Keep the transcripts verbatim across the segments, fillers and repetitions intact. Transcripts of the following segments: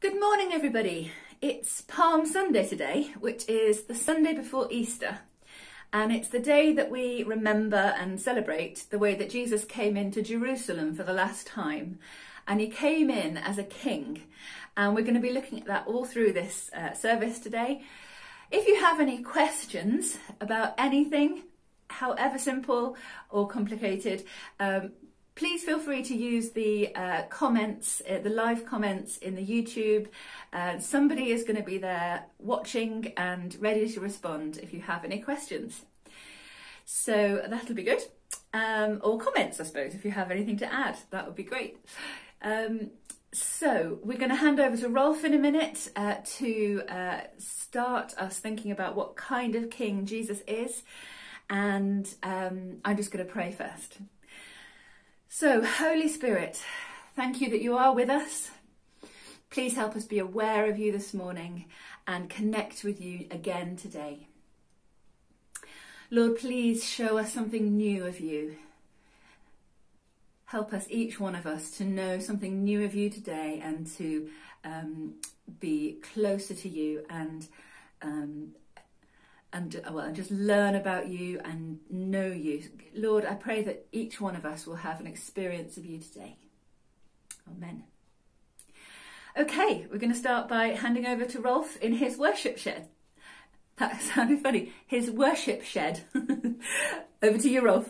Good morning, everybody. It's Palm Sunday today, which is the Sunday before Easter. And it's the day that we remember and celebrate the way that Jesus came into Jerusalem for the last time. And he came in as a king. And we're going to be looking at that all through this uh, service today. If you have any questions about anything, however simple or complicated, um, please feel free to use the uh, comments, uh, the live comments in the YouTube. Uh, somebody is going to be there watching and ready to respond if you have any questions. So that'll be good. Um, or comments, I suppose, if you have anything to add, that would be great. Um, so we're going to hand over to Rolf in a minute uh, to uh, start us thinking about what kind of king Jesus is. And um, I'm just going to pray first. So, Holy Spirit, thank you that you are with us. Please help us be aware of you this morning and connect with you again today. Lord, please show us something new of you. Help us, each one of us, to know something new of you today and to um, be closer to you and um, and well, and just learn about you and know you. Lord, I pray that each one of us will have an experience of you today. Amen. Okay, we're going to start by handing over to Rolf in his worship shed. That sounded funny. His worship shed. Over to you, Rolf.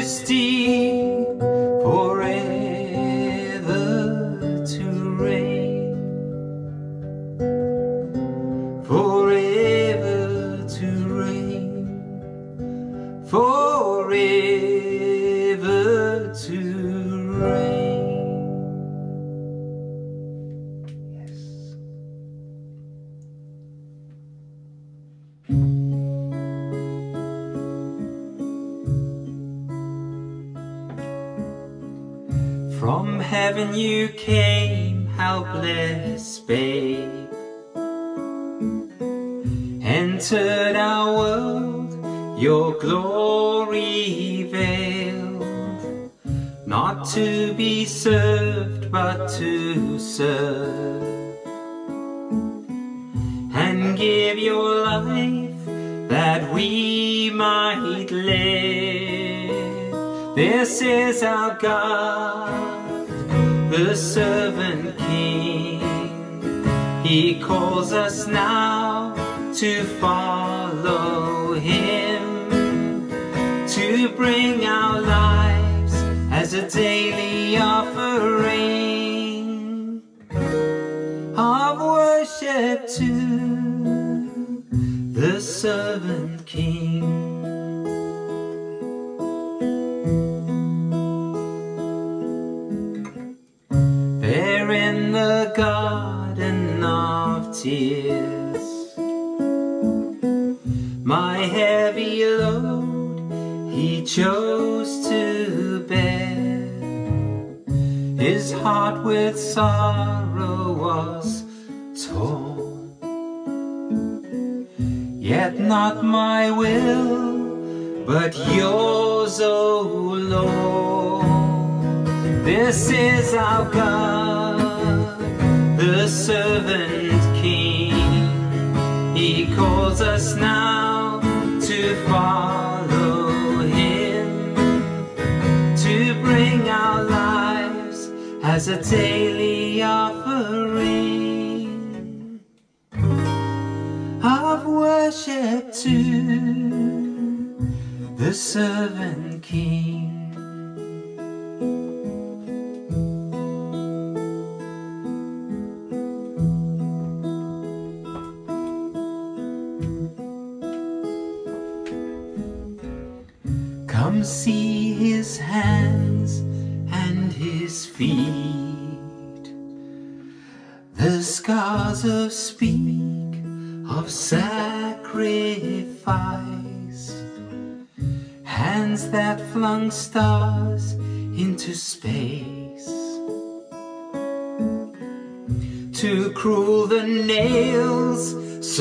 majesty, forever to reign, forever to reign, forever to reign. Yes. From heaven you came, helpless babe, entered our world, your glory veiled, not to be served but to serve, and give your life that we might live. This is our God, the servant King. He calls us now to follow Him, to bring our lives as a daily offering of worship to the servant King. There in the garden of tears, my heavy load He chose to bear. His heart with sorrow was torn, yet not my will, but yours, O Lord. This is our God, the servant King. He calls us now to follow Him, to bring our lives as a daily offering of worship to the servant King. Come see His hands and His feet, the scars of speak of sacrifice, hands that flung stars into space. Too cruel the nails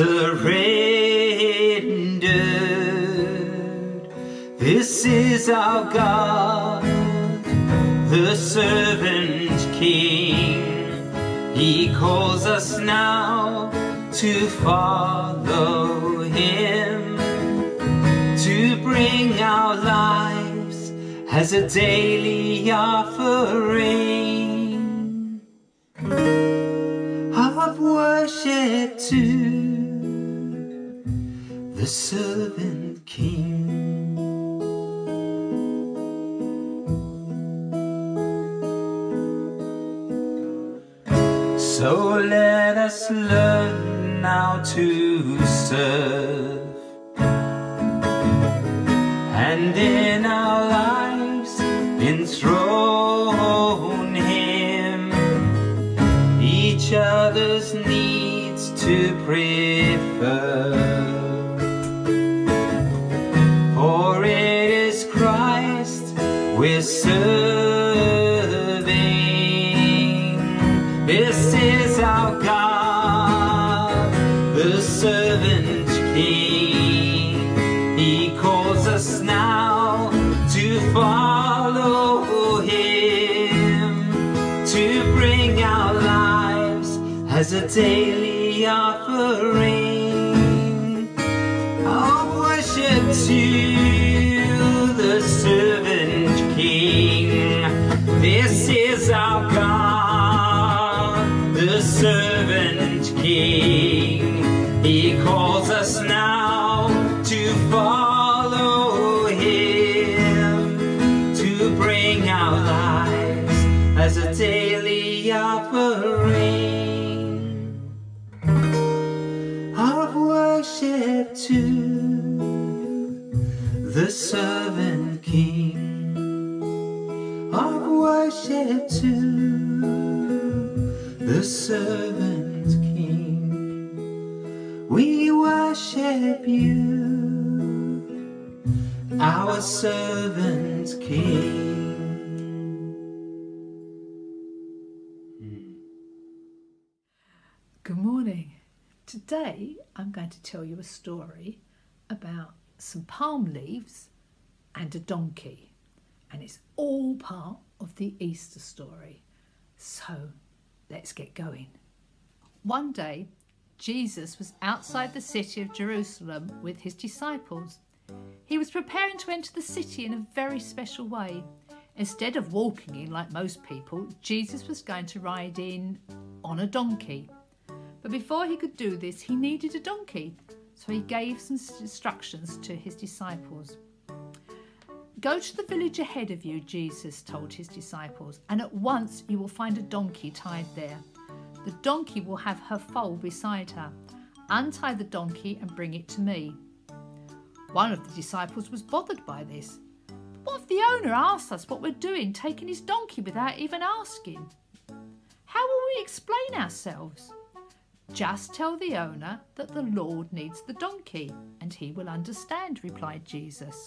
surrendered. This is our God, the servant King. He calls us now to follow Him, to bring our lives as a daily offering of worship to the servant King. So let us learn now to serve, and in our lives enthrone Him, each other's needs to prefer. For it is Christ we're serving. This is our God, the servant King. He calls us now to follow Him, to bring our lives as a daily offering of worship to the servant King. This is our God, the servant King. He calls us now to follow Him, servant king, of worship to the servant king. We worship you, our servant king. Good morning. Today I'm going to tell you a story about some palm leaves and a donkey, and it's all part of the Easter story. So let's get going. One day Jesus was outside the city of Jerusalem with his disciples. He was preparing to enter the city in a very special way. Instead of walking in like most people, Jesus was going to ride in on a donkey. But before he could do this, he needed a donkey. So he gave some instructions to his disciples. Go to the village ahead of you, Jesus told his disciples, and at once you will find a donkey tied there. The donkey will have her foal beside her. Untie the donkey and bring it to me. One of the disciples was bothered by this. But what if the owner asks us what we're doing, taking his donkey without even asking? How will we explain ourselves? Just tell the owner that the Lord needs the donkey, and he will understand, replied Jesus.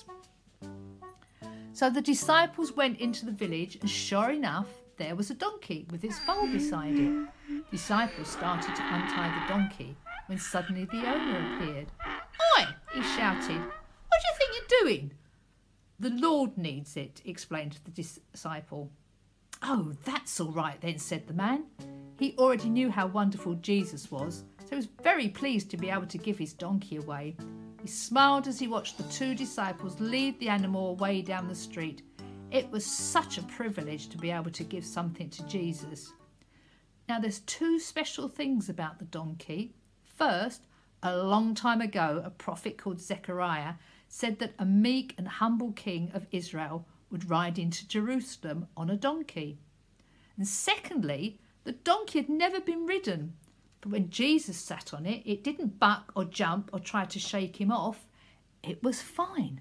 So the disciples went into the village, and sure enough, there was a donkey with its foal beside it. Disciples started to untie the donkey when suddenly the owner appeared. Oi, he shouted, what do you think you're doing? The Lord needs it, explained the disciple. Oh, that's all right then, said the man. He already knew how wonderful Jesus was, so he was very pleased to be able to give his donkey away. He smiled as he watched the two disciples lead the animal away down the street. It was such a privilege to be able to give something to Jesus. Now there's two special things about the donkey. First, a long time ago, a prophet called Zechariah said that a meek and humble king of Israel would ride into Jerusalem on a donkey. And secondly, the donkey had never been ridden, but when Jesus sat on it, it didn't buck or jump or try to shake him off. It was fine.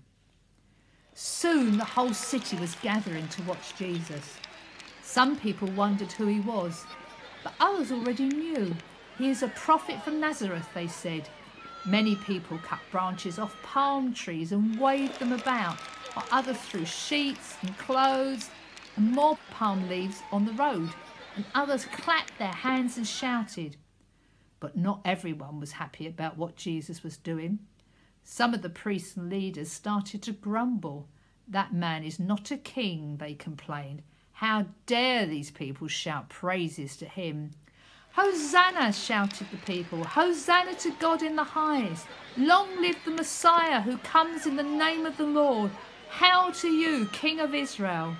Soon the whole city was gathering to watch Jesus. Some people wondered who he was, but others already knew. He is a prophet from Nazareth, they said. Many people cut branches off palm trees and waved them about, while others threw sheets and clothes and more palm leaves on the road, and others clapped their hands and shouted. But not everyone was happy about what Jesus was doing. Some of the priests and leaders started to grumble. That man is not a king, they complained. How dare these people shout praises to him? Hosanna, shouted the people. Hosanna to God in the highest. Long live the Messiah who comes in the name of the Lord. Hail to you, King of Israel.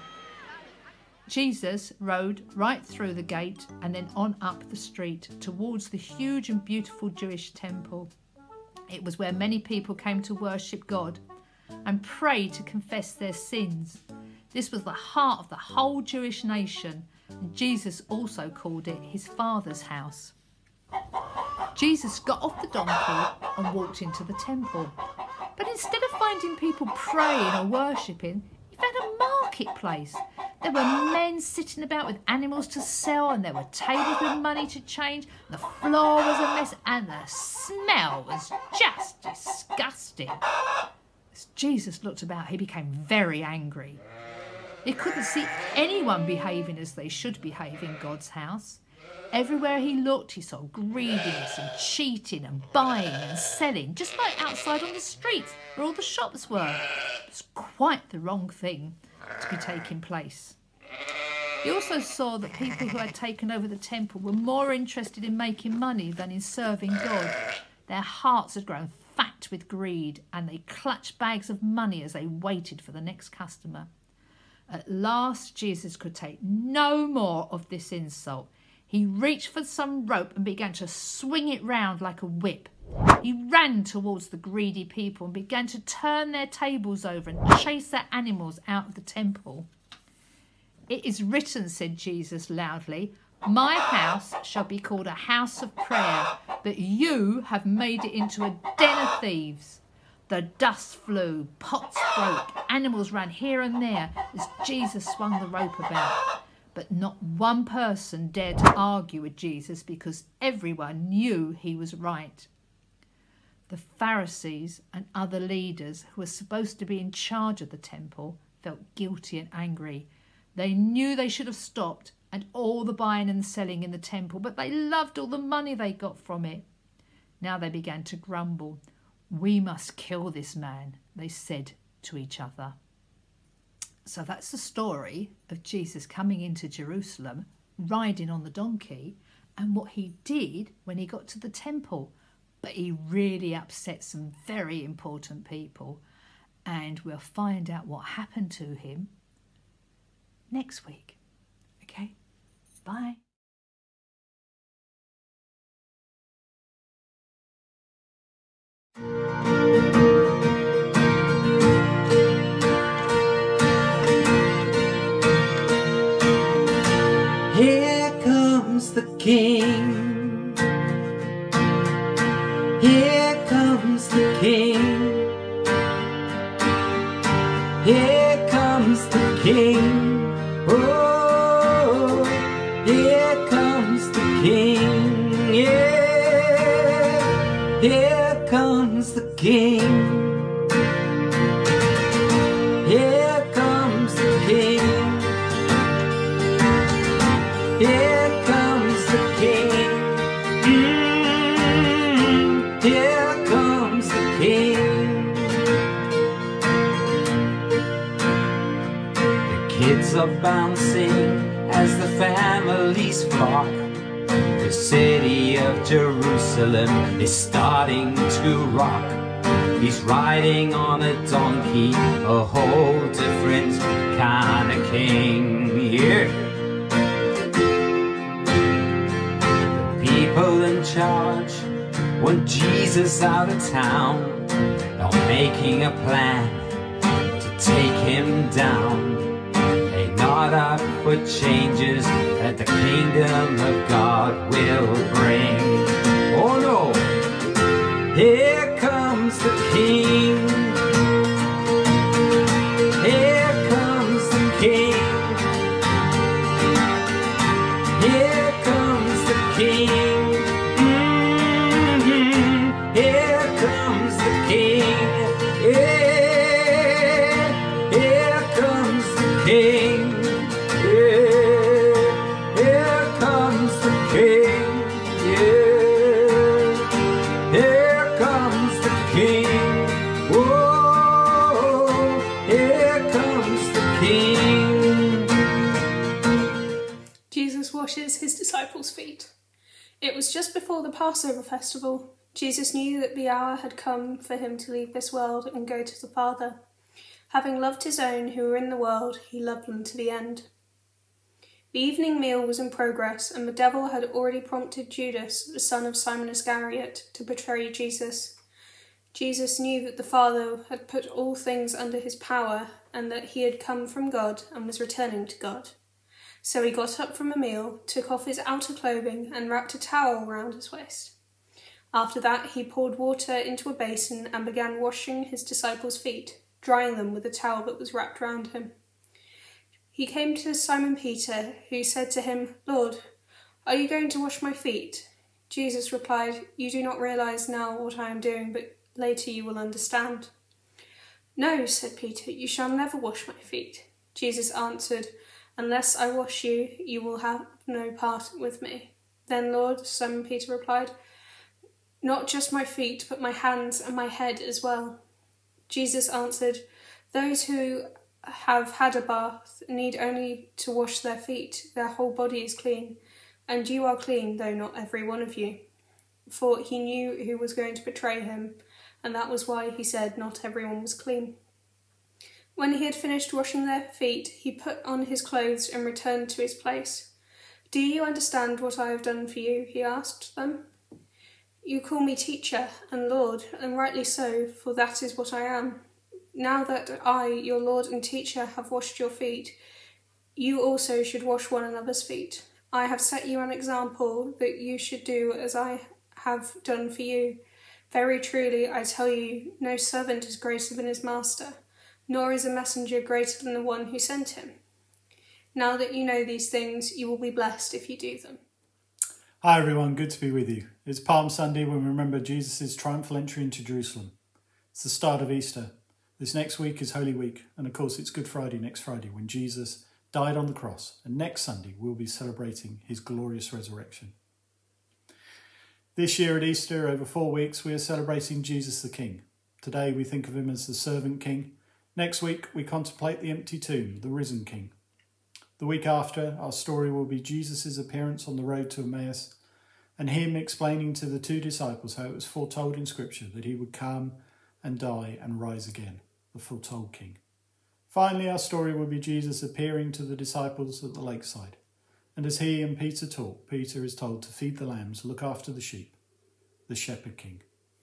Jesus rode right through the gate and then on up the street towards the huge and beautiful Jewish temple. It was where many people came to worship God and pray to confess their sins. This was the heart of the whole Jewish nation, and Jesus also called it his Father's house. Jesus got off the donkey and walked into the temple. But instead of finding people praying or worshipping, he found a marketplace. There were men sitting about with animals to sell, and there were tables with money to change. The floor was a mess, and the smell was just disgusting. As Jesus looked about, he became very angry. He couldn't see anyone behaving as they should behave in God's house. Everywhere he looked, he saw greediness and cheating and buying and selling, just like outside on the streets where all the shops were. It was quite the wrong thing to be taking place. He also saw that people who had taken over the temple were more interested in making money than in serving God. Their hearts had grown fat with greed, and they clutched bags of money as they waited for the next customer. At last, Jesus could take no more of this insult. He reached for some rope and began to swing it round like a whip. He ran towards the greedy people and began to turn their tables over and chase their animals out of the temple. It is written, said Jesus loudly, my house shall be called a house of prayer, but you have made it into a den of thieves. The dust flew, pots broke, animals ran here and there as Jesus swung the rope about. But not one person dared to argue with Jesus because everyone knew he was right. The Pharisees and other leaders who were supposed to be in charge of the temple felt guilty and angry. They knew they should have stopped and all the buying and selling in the temple, but they loved all the money they got from it. Now they began to grumble. "We must kill this man," they said to each other. So that's the story of Jesus coming into Jerusalem, riding on the donkey, and what he did when he got to the temple. But he really upset some very important people, and we'll find out what happened to him next week. Okay, bye. Here comes the King. Here comes the King. Here comes the King. Oh, here comes the King. Yeah, here comes the King. Here comes the King. Here comes the King. Mm, here comes the King. The kids are bouncing as the families flock. The city of Jerusalem is starting to rock. He's riding on a donkey, a whole different kind of king. Yeah. People in charge want Jesus out of town. They're making a plan to take him down. They nod up for changes that the kingdom of God will bring. Oh no! Here comes the King. Here comes the King. Here comes the King. Mm-hmm. Here comes the King. Yeah. Here comes the King. Yeah. Here comes the King. Yeah. Here comes the King. Whoa. Here comes the King. Jesus washes his disciples' feet. It was just before the Passover festival. Jesus knew that the hour had come for him to leave this world and go to the Father. Having loved his own who were in the world, he loved them to the end. The evening meal was in progress, and the devil had already prompted Judas, the son of Simon Iscariot, to betray Jesus. Jesus knew that the Father had put all things under his power, and that he had come from God and was returning to God. So he got up from a meal, took off his outer clothing, and wrapped a towel round his waist. After that he poured water into a basin and began washing his disciples' feet, drying them with the towel that was wrapped round him. He came to Simon Peter, who said to him, "Lord, are you going to wash my feet?" Jesus replied, "You do not realize now what I am doing, but later you will understand." "No," said Peter, "you shall never wash my feet." Jesus answered, "Unless I wash you, you will have no part with me." "Then, Lord," Simon Peter replied, "not just my feet, but my hands and my head as well." Jesus answered, "Those who have had a bath need only to wash their feet. Their whole body is clean, and you are clean, though not every one of you." For he knew who was going to betray him, and that was why he said not everyone was clean. When he had finished washing their feet, he put on his clothes and returned to his place. "Do you understand what I have done for you?" he asked them. "You call me teacher and Lord, and rightly so, for that is what I am. Now that I, your Lord and teacher, have washed your feet, you also should wash one another's feet. I have set you an example that you should do as I have done for you. Very truly, I tell you, no servant is greater than his master, nor is a messenger greater than the one who sent him. Now that you know these things, you will be blessed if you do them. Hi everyone, good to be with you. It's Palm Sunday when we remember Jesus' triumphal entry into Jerusalem. It's the start of Easter. This next week is Holy Week, and of course it's Good Friday next Friday when Jesus died on the cross, and next Sunday we'll be celebrating his glorious resurrection. This year at Easter, over four weeks, we are celebrating Jesus the King. Today we think of him as the servant king. Next week we contemplate the empty tomb, the risen King. The week after, our story will be Jesus' appearance on the road to Emmaus and him explaining to the two disciples how it was foretold in Scripture that he would come and die and rise again, the foretold King. Finally, our story will be Jesus appearing to the disciples at the lakeside. And as he and Peter talk, Peter is told to feed the lambs, look after the sheep, the shepherd king.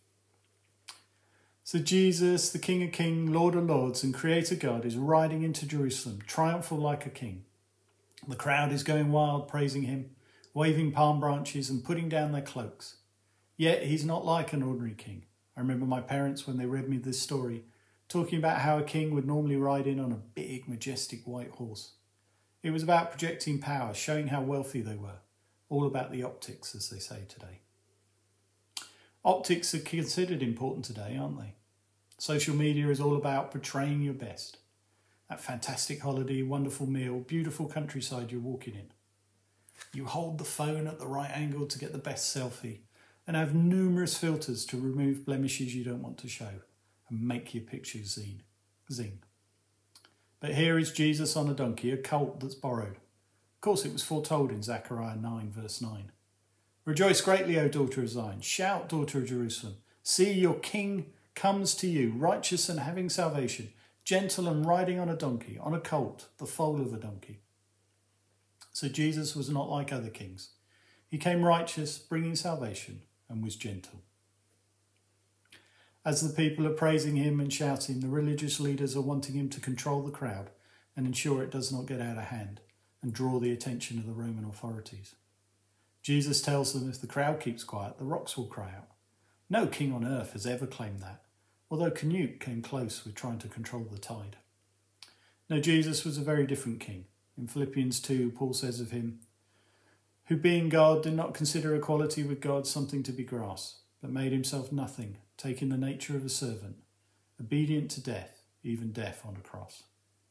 So Jesus, the King of Kings, Lord of Lords and Creator God, is riding into Jerusalem, triumphal like a king. The crowd is going wild, praising him, waving palm branches and putting down their cloaks. Yet he's not like an ordinary king. I remember my parents, when they read me this story, talking about how a king would normally ride in on a big, majestic white horse. It was about projecting power, showing how wealthy they were. All about the optics, as they say today. Optics are considered important today, aren't they? Social media is all about portraying your best. That fantastic holiday, wonderful meal, beautiful countryside you're walking in. You hold the phone at the right angle to get the best selfie and have numerous filters to remove blemishes you don't want to show and make your pictures zing. zing. But here is Jesus on a donkey, a colt that's borrowed. Of course, it was foretold in Zechariah nine, verse nine. Rejoice greatly, O daughter of Zion. Shout, daughter of Jerusalem. See, your king comes to you, righteous and having salvation, gentle and riding on a donkey, on a colt, the foal of a donkey. So Jesus was not like other kings. He came righteous, bringing salvation, and was gentle. As the people are praising him and shouting, the religious leaders are wanting him to control the crowd and ensure it does not get out of hand and draw the attention of the Roman authorities. Jesus tells them if the crowd keeps quiet, the rocks will cry out. No king on earth has ever claimed that, although Canute came close with trying to control the tide. No, Jesus was a very different king. In Philippians two, Paul says of him, who being God did not consider equality with God something to be grasped, but made himself nothing, taking the nature of a servant, obedient to death, even death on a cross.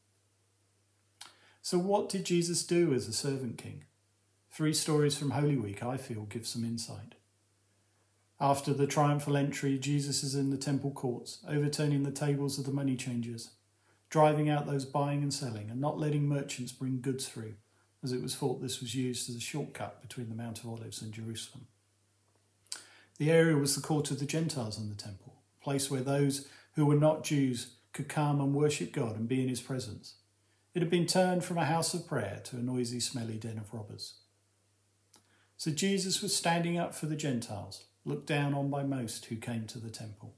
So what did Jesus do as a servant king? Three stories from Holy Week, I feel, give some insight. After the triumphal entry, Jesus is in the temple courts, overturning the tables of the money changers, driving out those buying and selling, and not letting merchants bring goods through, as it was thought this was used as a shortcut between the Mount of Olives and Jerusalem. The area was the court of the Gentiles in the temple, a place where those who were not Jews could come and worship God and be in his presence. It had been turned from a house of prayer to a noisy, smelly den of robbers. So Jesus was standing up for the Gentiles, looked down on by most who came to the temple.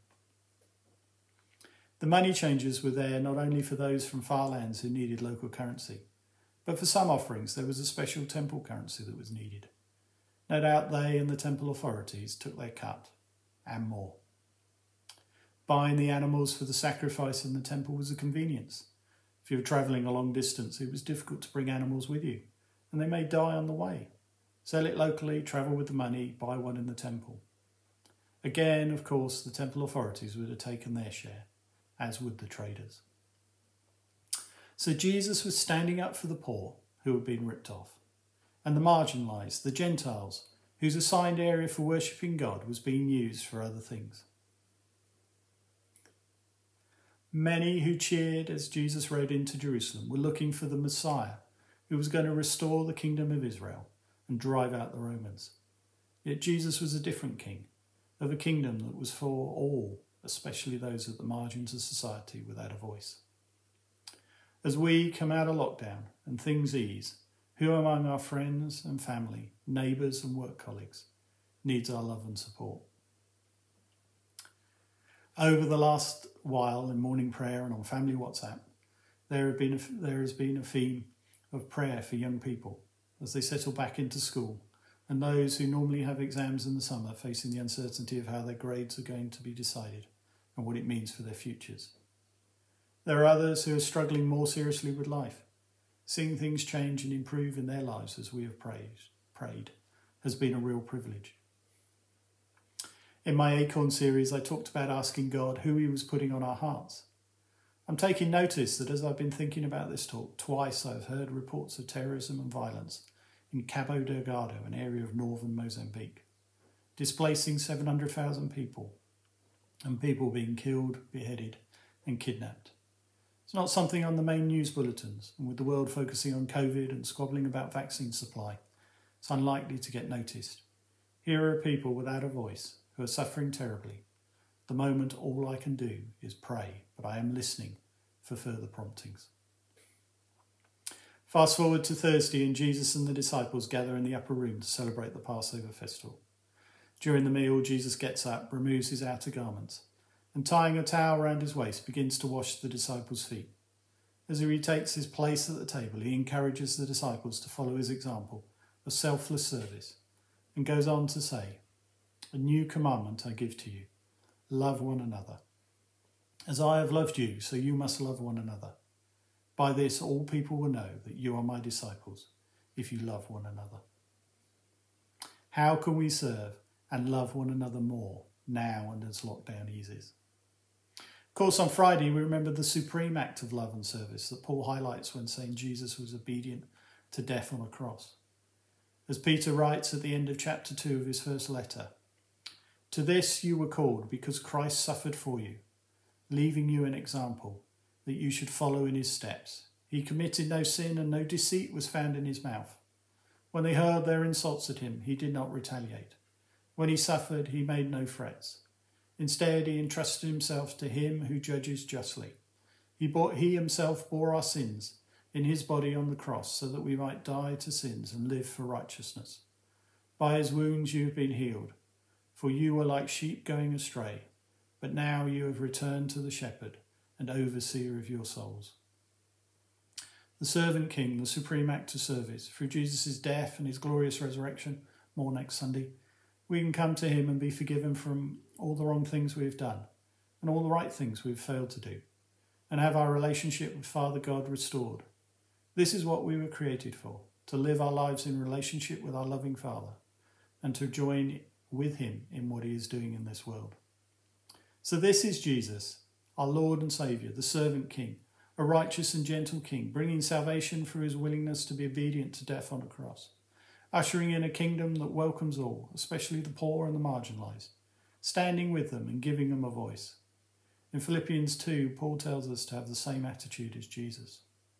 The money changers were there not only for those from far lands who needed local currency, but for some offerings there was a special temple currency that was needed. No doubt they and the temple authorities took their cut, and more. Buying the animals for the sacrifice in the temple was a convenience. If you were travelling a long distance, it was difficult to bring animals with you, and they may die on the way. Sell it locally, travel with the money, buy one in the temple. Again, of course, the temple authorities would have taken their share, as would the traders. So Jesus was standing up for the poor who had been ripped off, and the marginalised, the Gentiles, whose assigned area for worshipping God was being used for other things. Many who cheered as Jesus rode into Jerusalem were looking for the Messiah who was going to restore the kingdom of Israel and drive out the Romans. Yet Jesus was a different king, of a kingdom that was for all, especially those at the margins of society without a voice. As we come out of lockdown and things ease, who among our friends and family, neighbours and work colleagues needs our love and support? Over the last while in morning prayer and on family WhatsApp, there, have been a, there has been a theme of prayer for young people as they settle back into school and those who normally have exams in the summer facing the uncertainty of how their grades are going to be decided and what it means for their futures. There are others who are struggling more seriously with life. Seeing things change and improve in their lives as we have prayed, prayed has been a real privilege. In my Acorn series, I talked about asking God who he was putting on our hearts. I'm taking notice that as I've been thinking about this talk, twice I've heard reports of terrorism and violence in Cabo Delgado, an area of northern Mozambique, displacing seven hundred thousand people and people being killed, beheaded and kidnapped. It's not something on the main news bulletins, and with the world focusing on COVID and squabbling about vaccine supply, it's unlikely to get noticed. Here are people without a voice who are suffering terribly. At the moment, all I can do is pray, but I am listening for further promptings. Fast forward to Thursday, and Jesus and the disciples gather in the upper room to celebrate the Passover festival. During the meal, Jesus gets up, removes his outer garments, and tying a towel around his waist, begins to wash the disciples' feet. As he retakes his place at the table, he encourages the disciples to follow his example of selfless service, and goes on to say, "A new commandment I give to you, love one another. As I have loved you, so you must love one another. By this all people will know that you are my disciples, if you love one another." How can we serve and love one another more now and as lockdown eases? Of course, on Friday we remember the supreme act of love and service that Paul highlights when saying Jesus was obedient to death on a cross. As Peter writes at the end of chapter two of his first letter, "To this you were called because Christ suffered for you, leaving you an example that you should follow in his steps. He committed no sin and no deceit was found in his mouth. When they hurled their insults at him, he did not retaliate. When he suffered, he made no threats. Instead, he entrusted himself to him who judges justly. He, bought, he himself bore our sins in his body on the cross so that we might die to sins and live for righteousness. By his wounds you have been healed, for you were like sheep going astray, but now you have returned to the shepherd and overseer of your souls." The servant king, the supreme act of service, through Jesus' death and his glorious resurrection, more next Sunday, we can come to him and be forgiven from all the wrong things we have done and all the right things we've failed to do, and have our relationship with Father God restored. This is what we were created for, to live our lives in relationship with our loving Father and to join with him in what he is doing in this world. So this is Jesus, our Lord and Saviour, the servant king, a righteous and gentle king, bringing salvation through his willingness to be obedient to death on a cross, ushering in a kingdom that welcomes all, especially the poor and the marginalised, standing with them and giving them a voice. In Philippians two, Paul tells us to have the same attitude as Jesus.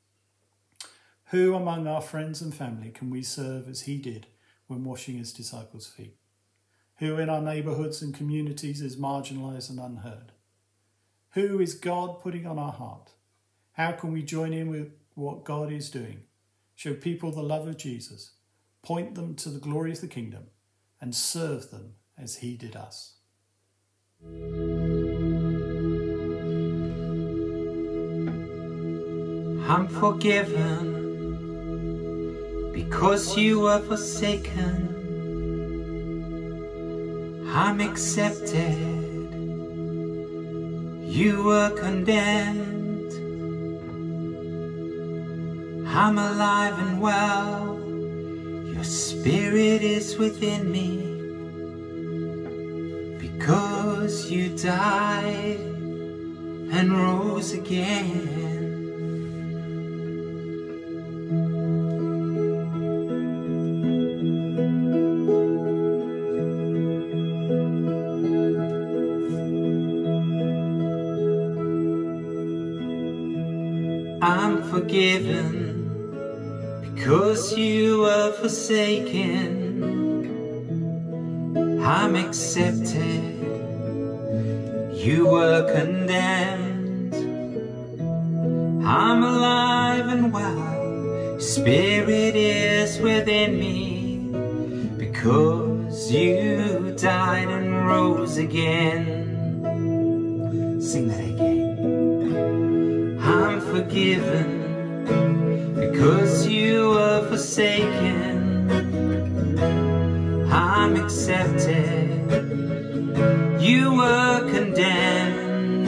Who among our friends and family can we serve as he did when washing his disciples' feet? Who in our neighbourhoods and communities is marginalised and unheard? Who is God putting on our heart? How can we join in with what God is doing? Show people the love of Jesus, point them to the glory of the kingdom, and serve them as he did us. I'm forgiven because you were forsaken. I'm accepted, you were condemned. I'm alive and well, your spirit is within me. Because you died and rose again. I'm forgiven because you were forsaken. I'm accepted, you were condemned. I'm alive and well, spirit is within me. Because you died and rose again. Sing that again. I'm forgiven because you were forsaken. accepted, you were condemned.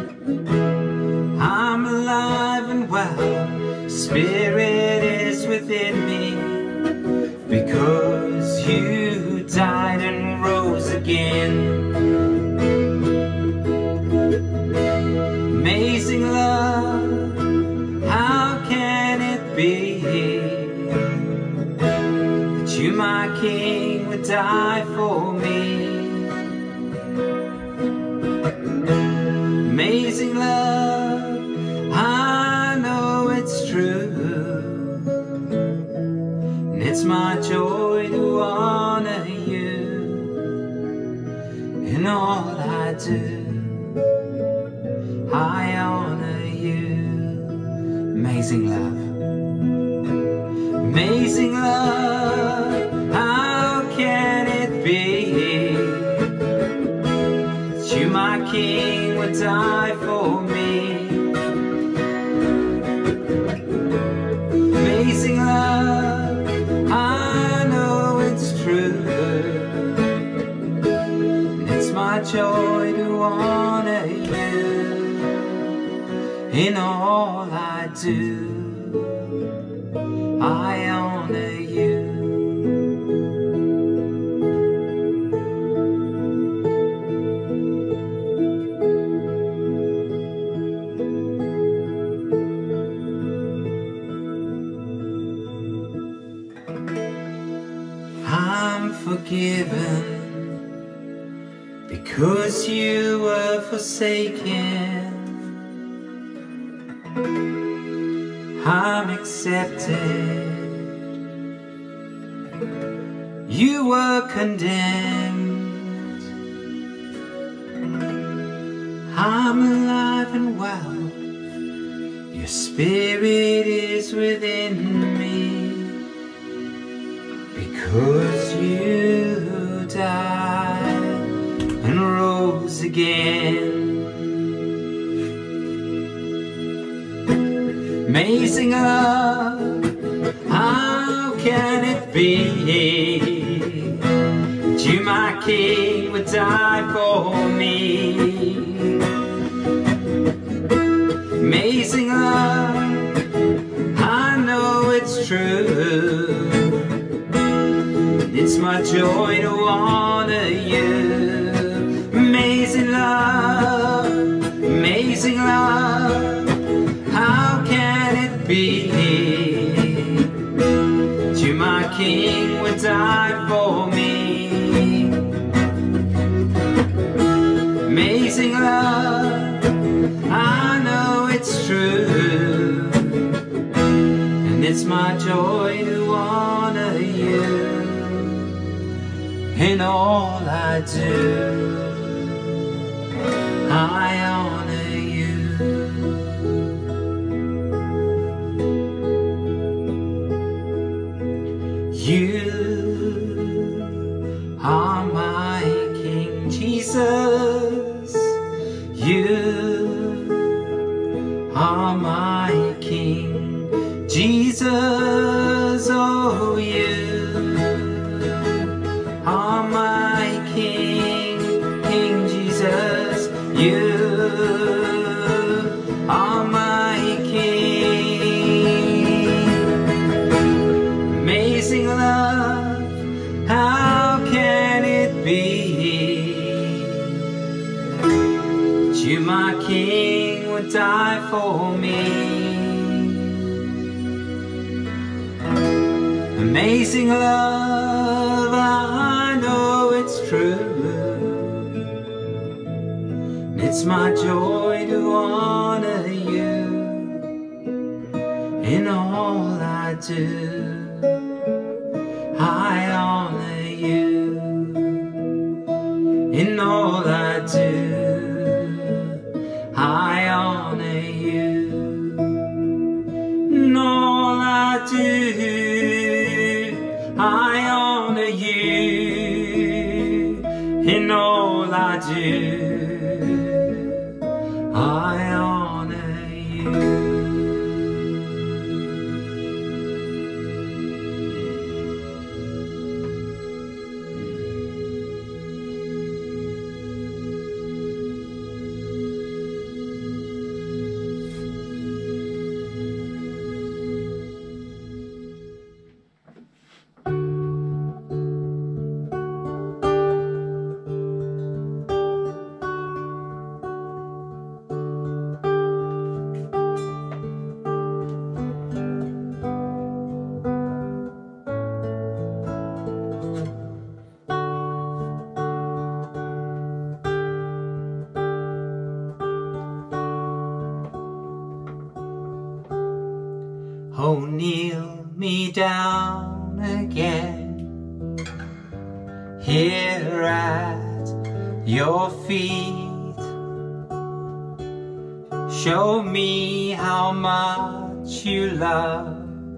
I'm alive and well, Spirit is within me, because you died and rose again. Amazing love, how can it be that you, my King, would die for me? Amazing love, I know it's true, and it's my joy to honor you in all I do. I honor you. Amazing love, amazing love, how can it be that you, my King, would die for me? Amazing love, I know it's true, and it's my joy to honor you in all I do. I honor you. I'm forgiven because you were forsaken. I'm accepted, you were condemned. I'm alive and well, your Spirit is within me, because you died and rose again. Amazing love, how can it be that you, my King, would die for me? Amazing love, I know it's true, it's my joy to honor you. Amazing love, amazing love, how can it be that you, my King, would die for me? Amazing love, I know it's true, and it's my joy to honor you in all I do. I honor you. You are my King Jesus, you are my King Jesus, oh you are my King, King Jesus, you are my King. Amazing love, how can it be that you, my King, would die for me? Amazing love, I know it's true, it's my joy to honor you in all I do. I honor you in all I do. I honor you in all I do. I honor you in all I do. I honor you. Oh, kneel me down again here at your feet. Show me how much you love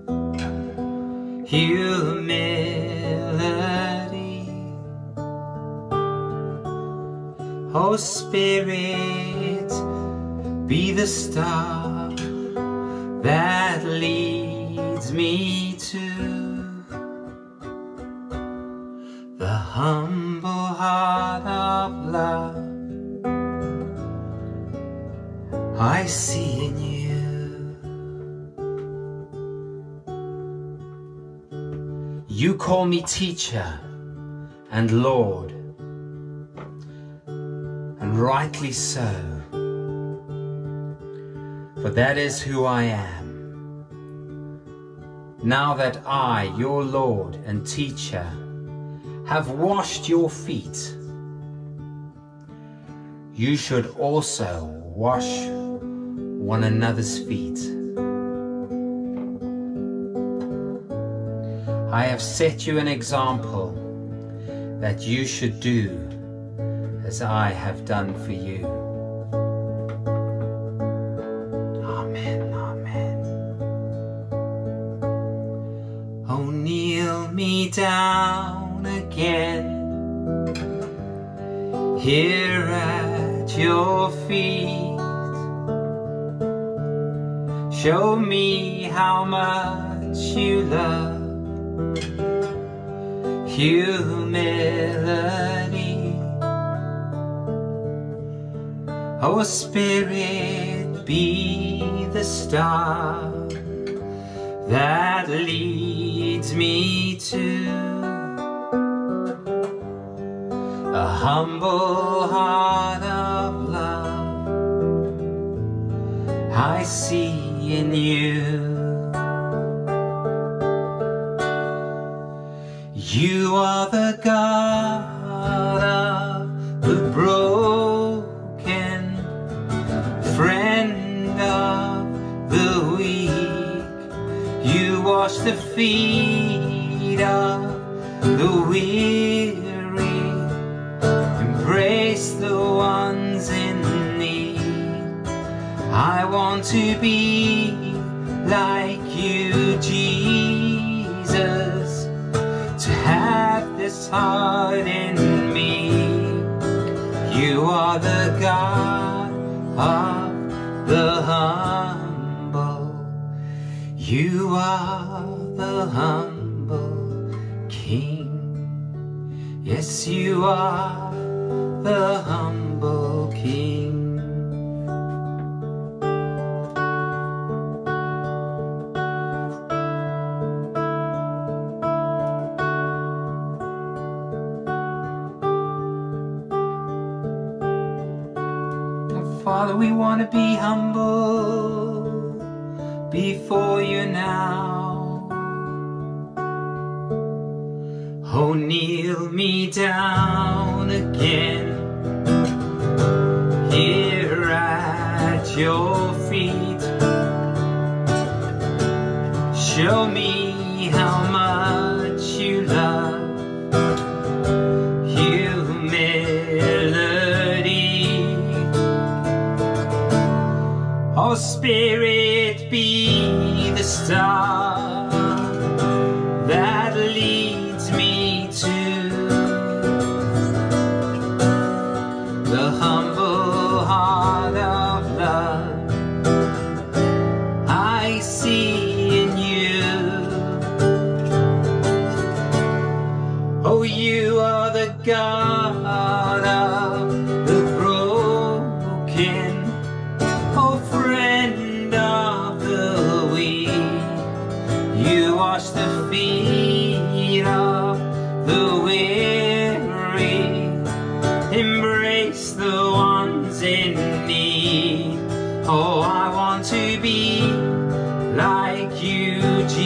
humility. Oh, Spirit, be the star that leads me to the humble heart of love I see in you. You call me teacher and Lord, and rightly so, for that is who I am. Now that I, your Lord and teacher, have washed your feet, you should also wash one another's feet. I have set you an example that you should do as I have done for you. Amen, amen. Oh, kneel me down again here at your feet. Show me how much you love humility. Oh, Spirit, be the star that leads me to a humble heart of love I see in you. You are the God of the broken, friend of the weak. You wash the feet of the weary, embrace the ones in need. I want to be like you, Jesus, to have this heart in me. You are the God of the humble. You are the humble King. Yes, you are the humble King. Father, we want to be humble before you now. Oh, kneel me down again here at your feet. Show me how much you love humility. Oh, Spirit, be the star that leads me to the humble heart of love I see in you. Oh, you are the God of the broken, oh, friend of the weak. You wash the feet of the weary, embrace the ones in need. Oh, I want to be like you,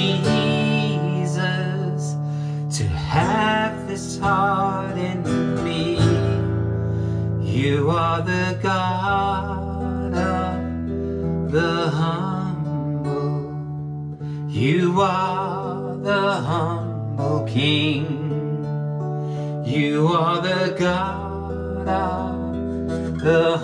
Jesus, to have this heart in me. You are the God of the humble. You are the humble King. You are the God of the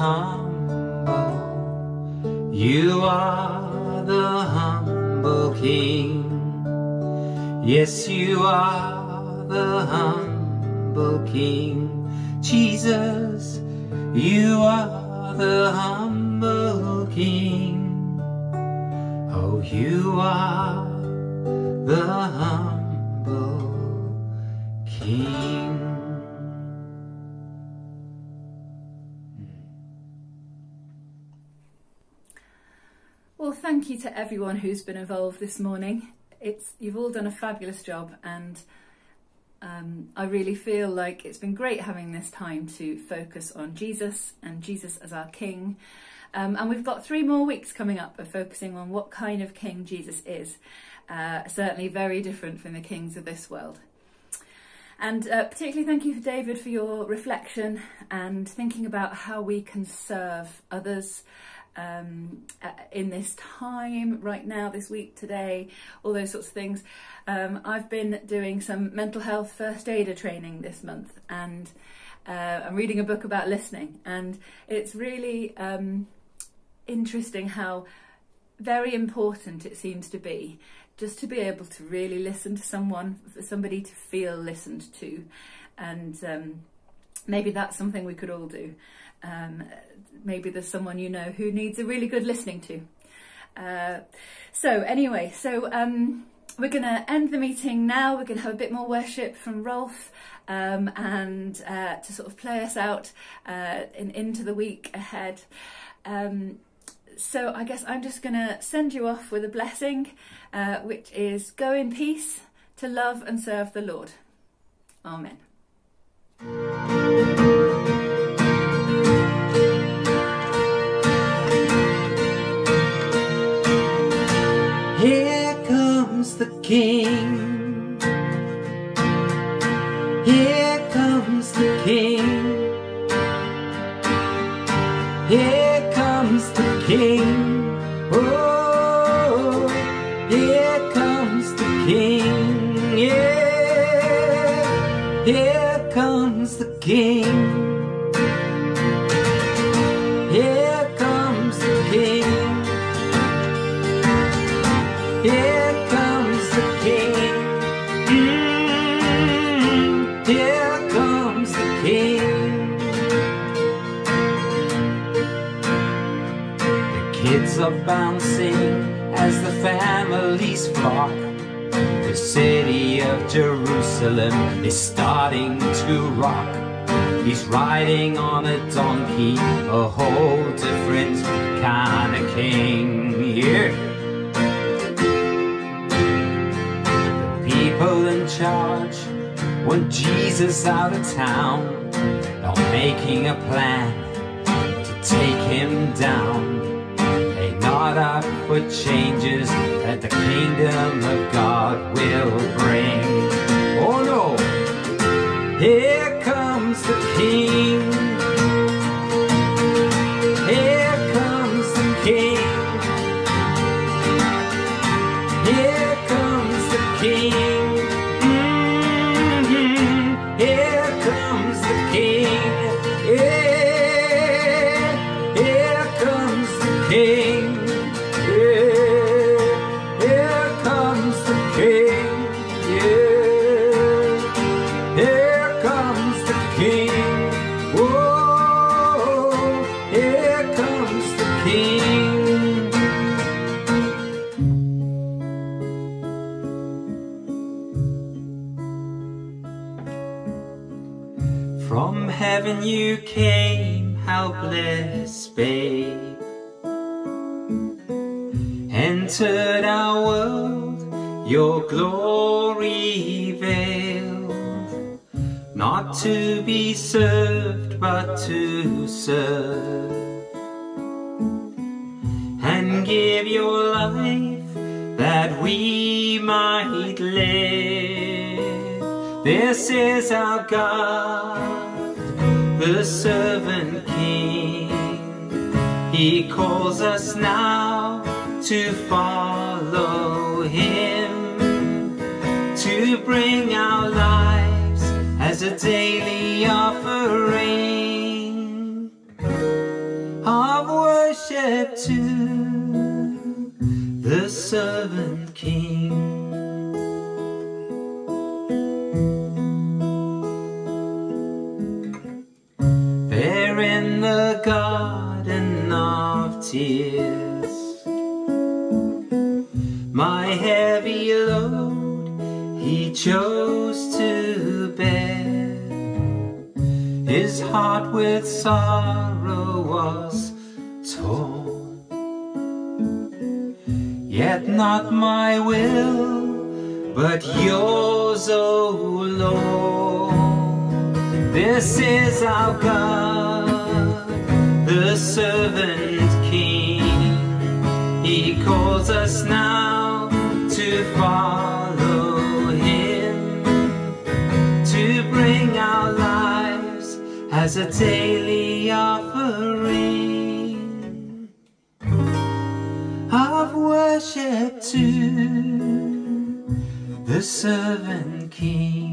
humble. You are the humble King. Yes, you are the humble King. Jesus, you are the humble King. Oh, you are the humble King. Well, thank you to everyone who's been involved this morning. It's you've all done a fabulous job, and um, I really feel like it's been great having this time to focus on Jesus and Jesus as our King. Um, and we've got three more weeks coming up of focusing on what kind of King Jesus is. Uh, certainly very different from the kings of this world. And uh, particularly thank you, David, for your reflection and thinking about how we can serve others um, uh, in this time, right now, this week, today, all those sorts of things. Um, I've been doing some mental health first aider training this month, and uh, I'm reading a book about listening, and it's really um, interesting how very important it seems to be just to be able to really listen to someone, for somebody to feel listened to. And um, maybe that's something we could all do. Um, maybe there's someone you know who needs a really good listening to. Uh, so anyway, so um, we're going to end the meeting now. We're going to have a bit more worship from Rolf um, and uh, to sort of play us out uh, in, into the week ahead. Um, So I guess I'm just going to send you off with a blessing, uh, which is go in peace to love and serve the Lord. Amen. Here comes the King. Here comes the King. Here comes the King. Oh, here comes the King. Yeah, here comes the King. Here comes the King. Here comes the King. Mm, here comes the King. Kids are bouncing as the families flock. The city of Jerusalem is starting to rock. He's riding on a donkey, a whole different kind of king. Yeah. The people in charge want Jesus out of town. They're making a plan to take him down. Not up for changes that the kingdom of God will bring. Oh no! Here comes the King. Here comes the King. Here comes the King. Mm-hmm. Here comes the King. Yeah. Here comes the King. From heaven you came, how blessed babe. Entered our world, your glory veiled. Not to be served, but to serve. And give your life that we might live. This is our God, the servant King. He calls us now to follow Him, to bring our lives as a daily offering of worship to the servant King. There in the garden of tears, my heavy load He chose to bear. His heart with sorrow was torn, yet not my will, but yours, O Lord. This is our God, the servant King. He calls us now to follow Him, to bring our lives as a daily offering of worship to the servant King.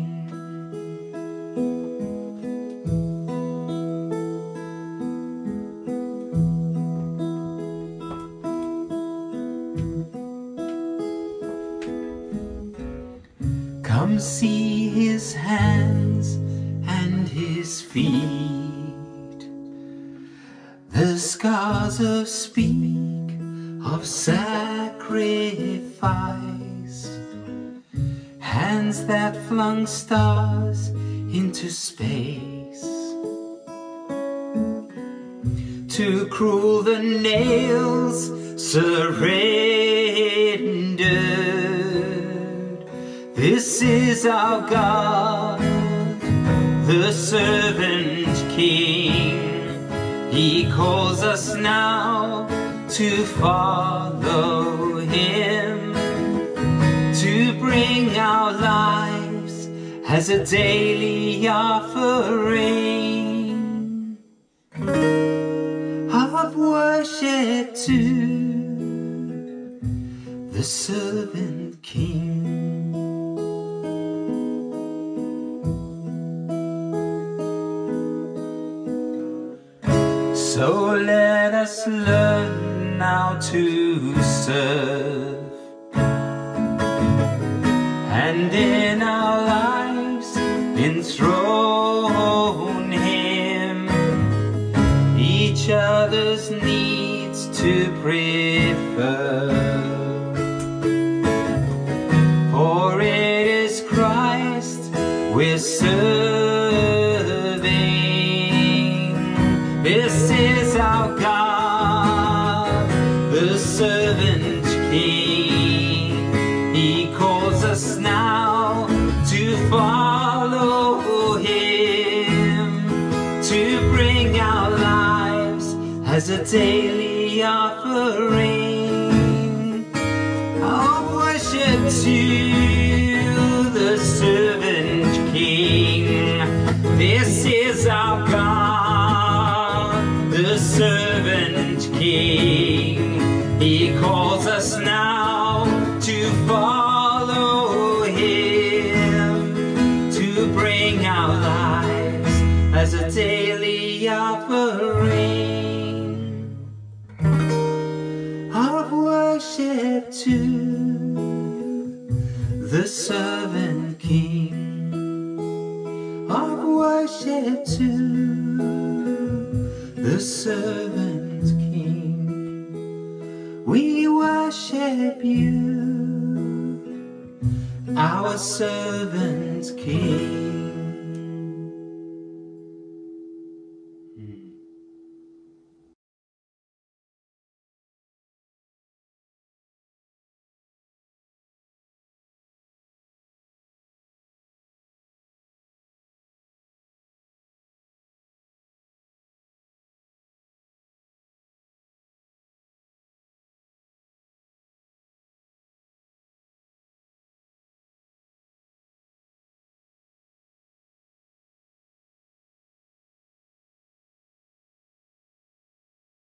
Come see His hands and His feet, the scars of speak of sacrifice, hands that flung stars into space. To cruel the nails surrendered. This is our God, the servant King. He calls us now to follow Him, to bring our lives as a daily offering of worship to the servant King. So let us learn now to serve, and in our lives enthrone Him, each other's needs to prefer. For it is Christ we're serving. This is our God, the servant King. He calls us now to follow Him, to bring our lives as a daily offering of worship to the servant King. This is our God, the servant King. He calls us now to follow Him, to bring our lives as a daily offering of worship to the servant King, of worship to the servant King. We worship You, our servant King.